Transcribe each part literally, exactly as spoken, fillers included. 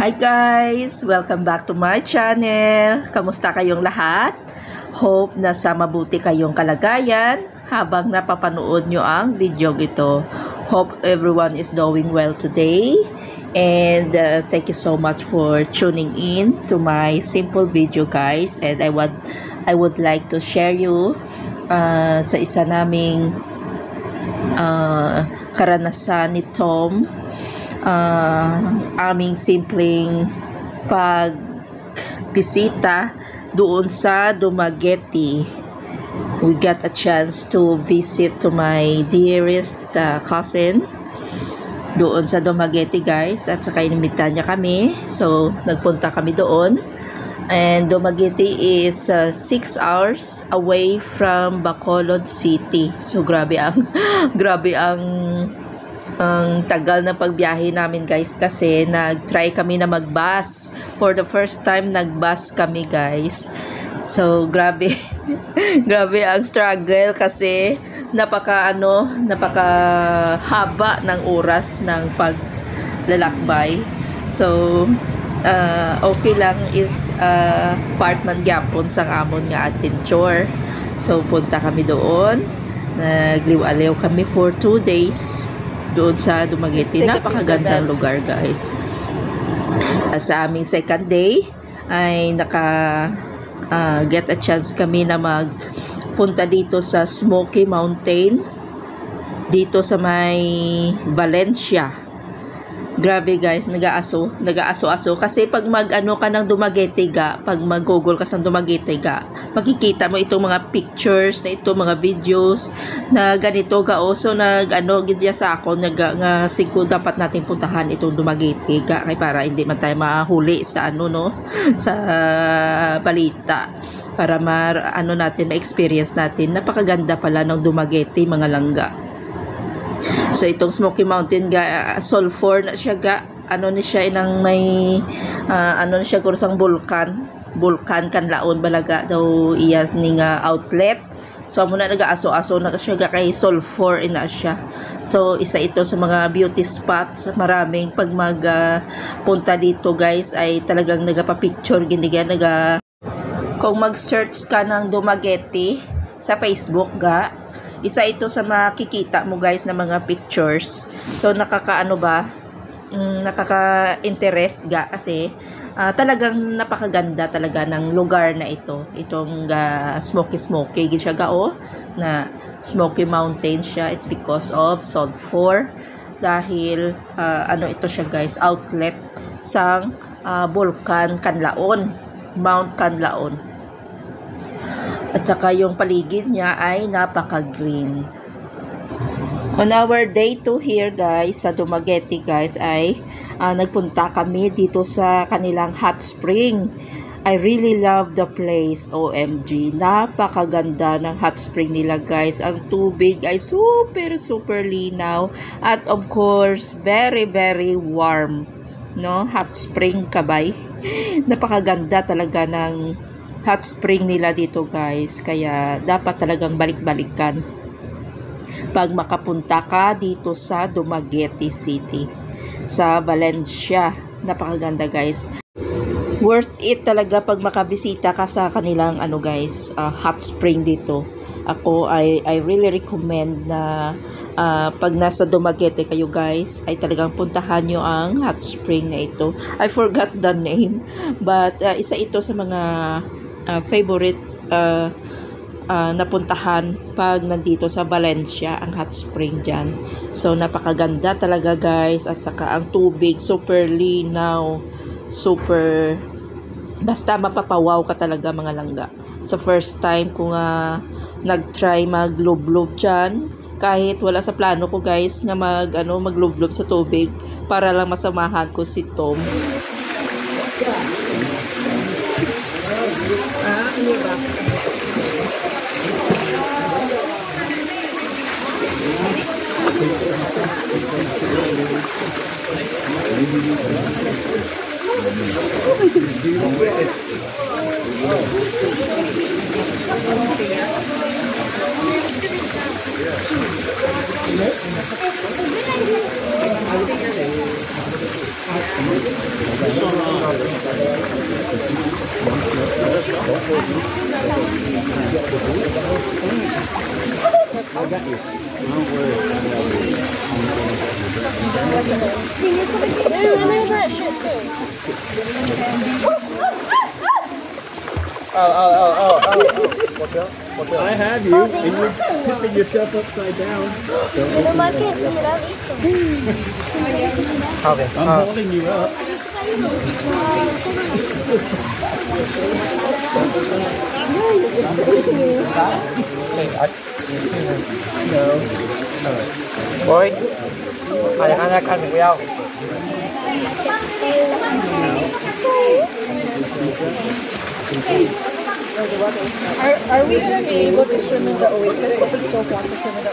Hi guys! Welcome back to my channel. Kamusta kayong lahat? Hope nasa mabuti kayong kalagayan habang napapanood nyo ang video ito. Hope everyone is doing well today. And uh, thank you so much for tuning in to my simple video guys. And I would, I would like to share you uh, sa isa naming uh, karanasan ni Tom. Uh, aming simpleng pagbisita doon sa Dumaguete. We got a chance to visit to my dearest uh, cousin doon sa Dumaguete guys, at saka inimbitahan niya kami, so nagpunta kami doon. And Dumaguete is uh, six hours away from Bacolod City, so grabe ang grabe ang ang tagal na pagbiyahe namin guys, kasi nag-try kami na mag-bus. For the first time nag-bus kami guys. So grabe grabe ang struggle kasi napaka ano, napaka haba ng oras ng paglalakbay. So uh, okay lang is uh, part man gyapon sang amon nga adventure. So punta kami doon, nagliw-aliw kami for two days doon sa Dumaguete. Napakagandang lugar guys. Sa aming second day ay naka uh, get a chance kami na magpunta dito sa Smoky Mountain dito sa may Valencia. Grabe guys, nag-aaso nag-aaso-aso kasi pag mag-ano ka ng Dumaguete ga, pag mag-google ka sa Dumaguete ga, makikita mo itong mga pictures na ito, mga videos na ganito ga. So nag-ano gidya sa ako nag nga siguro dapat nating puntahan itong Dumaguete ga, kay para hindi man tayo mahuli sa ano no sa balita, para mar ano natin ma-experience natin. Napakaganda pala ng Dumaguete mga langga. So itong Smoky Mountain ga, uh, sulfur na siya ga, ano ni siya inang may uh, ano ni siya kurusang bulkan bulkan kanlaon balaga daw iyas ni nga outlet. So amo na naga-aso-aso na siya ga kay sulfur ina siya. So isa ito sa mga beauty spots. Maraming pag mag uh, punta dito guys ay talagang nagapa-picture giniga naga. Kung mag-search ka ng Dumaguete sa Facebook ga, isa ito sa makikita mo guys na mga pictures. So nakakaano ba, mm, nakaka-interest ga kasi uh, talagang napakaganda talaga ng lugar na ito. Itong uh, Smoky Smoky siya ga o na Smoky Mountain siya. It's because of sulfur, dahil uh, ano ito siya guys, outlet sang uh, Vulcan Canlaon, Mount Canlaon. At saka yung paligid niya ay napaka-green. On our day two here guys sa Dumaguete guys ay uh, nagpunta kami dito sa kanilang hot spring. I really love the place. O M G, napakaganda ng hot spring nila guys. Ang tubig ay super super linaw at of course very very warm, no? Hot spring kabay. Napakaganda talaga ng hot spring nila dito guys, kaya dapat talagang balik-balikan pag makapunta ka dito sa Dumaguete City sa Valencia. Napakaganda guys, worth it talaga pag makabisita ka sa kanilang ano guys, uh, hot spring dito. Ako I, I really recommend na uh, pag nasa Dumaguete kayo guys ay talagang puntahan nyo ang hot spring na ito. I forgot the name, but uh, isa ito sa mga Uh, favorite uh, uh, napuntahan pag nandito sa Valencia, ang hot spring dyan. So napakaganda talaga guys, at saka ang tubig super linaw, super basta mapapawaw ka talaga mga langga. So first time ko nga nag-try maglublob dyan, kahit wala sa plano ko guys nga mag ano maglublob sa tubig, para lang masamahan ko si Tom. Ah, ano ba? I got you. Don't worry. They really that shit too. Oh, oh, oh, oh, oh. What's up? What's up? I have you, and you're tipping yourself upside down. So okay. I'm uh, holding you up. No. Boy, anak-anak kan beliau. Are, are we going to be able to swim in the oasis? If we still want to swim in the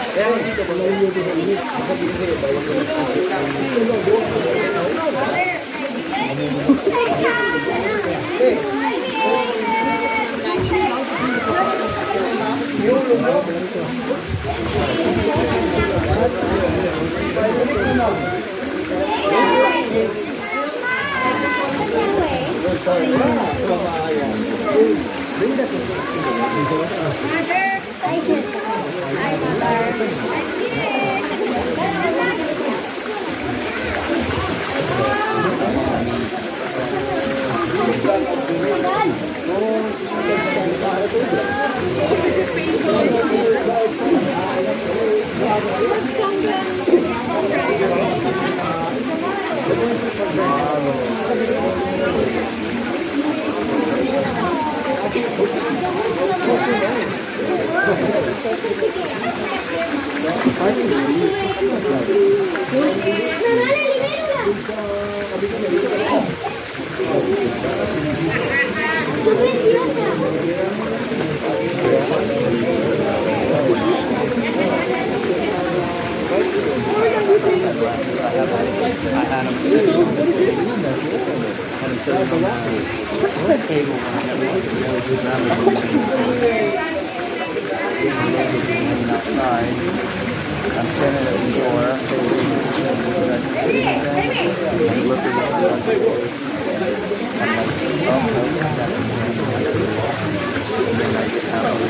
I'm standing at the door. I'm looking at the door. I'm like, oh, and then I get out of the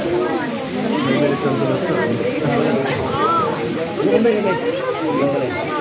oasis?